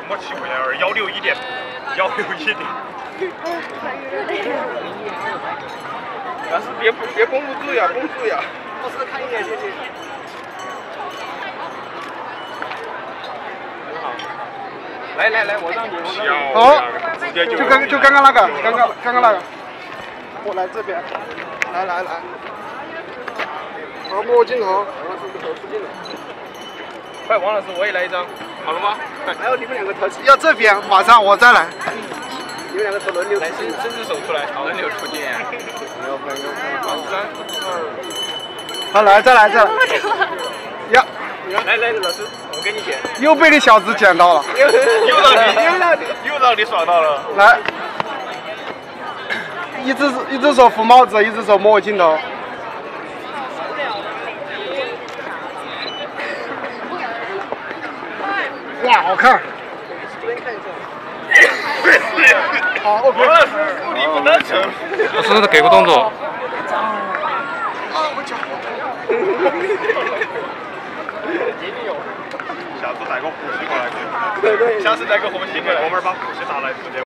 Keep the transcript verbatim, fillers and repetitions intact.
么七块钱而已，幺六一点，幺六一点。但是别别绷不住呀，绷不住呀。 老师看一眼，谢谢。 来来来，我让你。 好，就刚就刚刚那个，刚刚刚刚那个。我来这边，来来来。好，摸镜头。 快，王老师，我也来一张，好了吗？ 还有你们两个投， 要这边，马上我再来。 你们两个投轮流。 来，伸伸只手出来，轮流出镜。三二。 好，来再来再来。呀。 来来，老师，我给你剪。 又被你小子捡到了。 又让你又让你又让你耍到了。 来，一只一只手扶帽子，一只手摸镜头。哇，好看。好 ，OK。 王老师，不离不单纯。 老师给个动作。 啊，我脚。 下次带个护膝过来，下次带个护膝过来，我们把护膝拿来直接。